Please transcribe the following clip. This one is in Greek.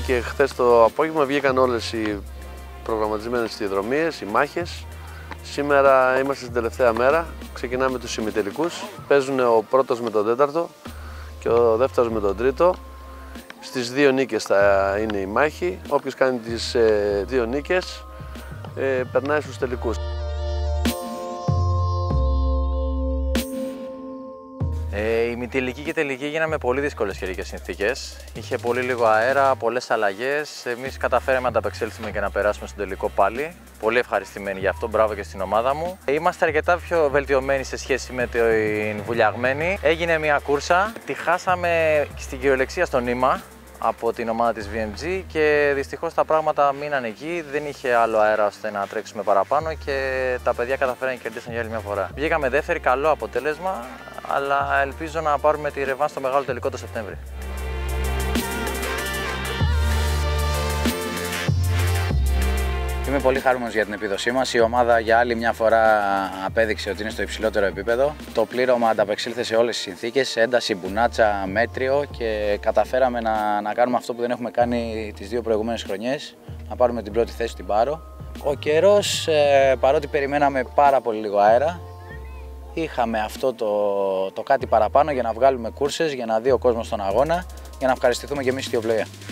και χθες το απόγευμα βγήκαν όλες οι προγραμματισμένες στιδρομίες, οι μάχες. Σήμερα είμαστε στην τελευταία μέρα, ξεκινάμε τους ημιτελικούς. Παίζουν ο πρώτος με τον τέταρτο και ο δεύτερος με τον τρίτο. Στις 2 νίκες θα είναι η μάχη. Όποιος κάνει τις 2 νίκες περνάει στους τελικούς. Η ημιτελική και τελική γίναμε με πολύ δύσκολες καιρικές συνθήκες. Είχε πολύ λίγο αέρα, πολλές αλλαγές. Εμείς καταφέραμε να ανταπεξέλθουμε και να περάσουμε στον τελικό πάλι. Πολύ ευχαριστημένοι γι' αυτό, μπράβο και στην ομάδα μου. Είμαστε αρκετά πιο βελτιωμένοι σε σχέση με την βουλιαγμένη. Έγινε μια κούρσα, τη χάσαμε στην κυριολεξία στο νήμα από την ομάδα της VMG και δυστυχώς τα πράγματα μείναν εκεί, δεν είχε άλλο αέρα ώστε να τρέξουμε παραπάνω και τα παιδιά καταφέραν και κερδίσαν για άλλη μια φορά. Βγήκαμε δεύτερη, καλό αποτέλεσμα, αλλά ελπίζω να πάρουμε τη ρεβάν στο μεγάλο τελικό το Σεπτέμβρη. Είμαι πολύ χαρούμενος για την επίδοσή μας. Η ομάδα για άλλη μια φορά απέδειξε ότι είναι στο υψηλότερο επίπεδο. Το πλήρωμα ανταπεξήλθε σε όλες τις συνθήκες, ένταση, μπουνάτσα, μέτριο και καταφέραμε να κάνουμε αυτό που δεν έχουμε κάνει τις 2 προηγούμενες χρονιές, να πάρουμε την πρώτη θέση στην Πάρο. Ο καιρός, παρότι περιμέναμε πάρα πολύ λίγο αέρα, είχαμε αυτό το κάτι παραπάνω για να βγάλουμε κούρσες, για να δει ο κόσμος τον αγώνα, για να ευχαριστηθούμε και εμείς στη Ιωβλοεία.